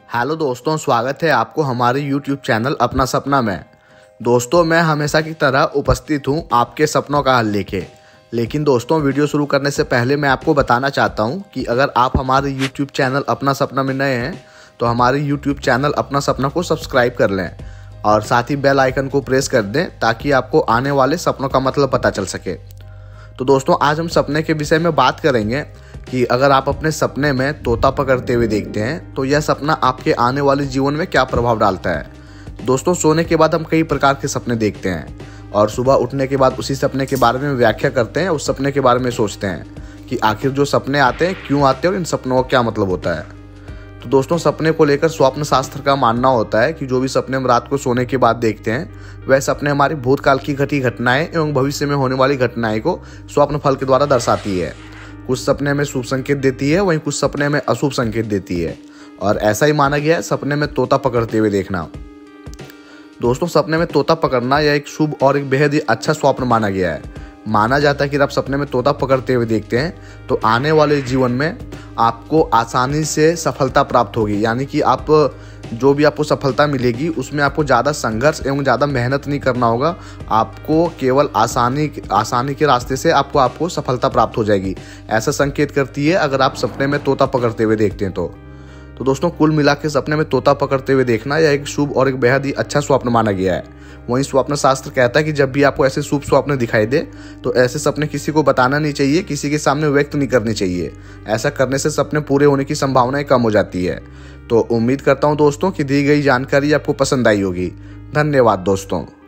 Hello दोस्तों, स्वागत है आपको हमारे YouTube चैनल अपना सपना में। दोस्तों, मैं हमेशा की तरह उपस्थित हूं आपके सपनों का हल लेके। लेकिन दोस्तों, वीडियो शुरू करने से पहले मैं आपको बताना चाहता हूं कि अगर आप हमारे YouTube चैनल अपना सपना में नए हैं तो हमारे YouTube चैनल अपना सपना को सब्सक्राइब कर लें और साथ ही बेल आइकन को प्रेस कर दें ताकि आपको आने वाले सपनों का मतलब पता चल सके। तो दोस्तों, आज हम सपने के विषय में बात करेंगे कि अगर आप अपने सपने में तोता पकड़ते हुए देखते हैं तो यह सपना आपके आने वाले जीवन में क्या प्रभाव डालता है। दोस्तों, सोने के बाद हम कई प्रकार के सपने देखते हैं और सुबह उठने के बाद उसी सपने के बारे में व्याख्या करते हैं, उस सपने के बारे में सोचते हैं कि आखिर जो सपने आते हैं क्यों आते हैं और इन सपनों का क्या मतलब होता है। तो दोस्तों, सपने को लेकर स्वप्न शास्त्र का मानना होता है कि जो भी सपने हम रात को सोने के बाद देखते हैं वह सपने हमारी भूतकाल की घटी घटनाएं एवं भविष्य में होने वाली घटनाएं को स्वप्न फल के द्वारा दर्शाती है। कुछ सपने में शुभ संकेत देती है, वहीं कुछ सपने में अशुभ संकेत देती है और ऐसा ही माना गया है सपने में तोता पकड़ते हुए देखना। दोस्तों, सपने में तोता पकड़ना यह एक शुभ और एक बेहद ही अच्छा स्वप्न माना गया है। माना जाता है कि आप सपने में तोता पकड़ते हुए देखते हैं तो आने वाले जीवन में आपको आसानी से सफलता प्राप्त होगी, यानी कि आप जो भी आपको सफलता मिलेगी उसमें आपको ज़्यादा संघर्ष एवं ज़्यादा मेहनत नहीं करना होगा। आपको केवल आसानी के रास्ते से आपको सफलता प्राप्त हो जाएगी। ऐसा संकेत करती है अगर आप सपने में तोता पकड़ते हुए देखते हैं तो दोस्तों, कुल मिला के सपने में तोता पकड़ते हुए देखना यह एक शुभ और एक बेहद ही अच्छा स्वप्न माना गया है। वहीं स्वप्न शास्त्र कहता है कि जब भी आपको ऐसे शुभ स्वप्न दिखाई दे तो ऐसे सपने किसी को बताना नहीं चाहिए, किसी के सामने व्यक्त नहीं करनी चाहिए। ऐसा करने से सपने पूरे होने की संभावनाएं कम हो जाती है। तो उम्मीद करता हूं दोस्तों कि दी गई जानकारी आपको पसंद आई होगी। धन्यवाद दोस्तों।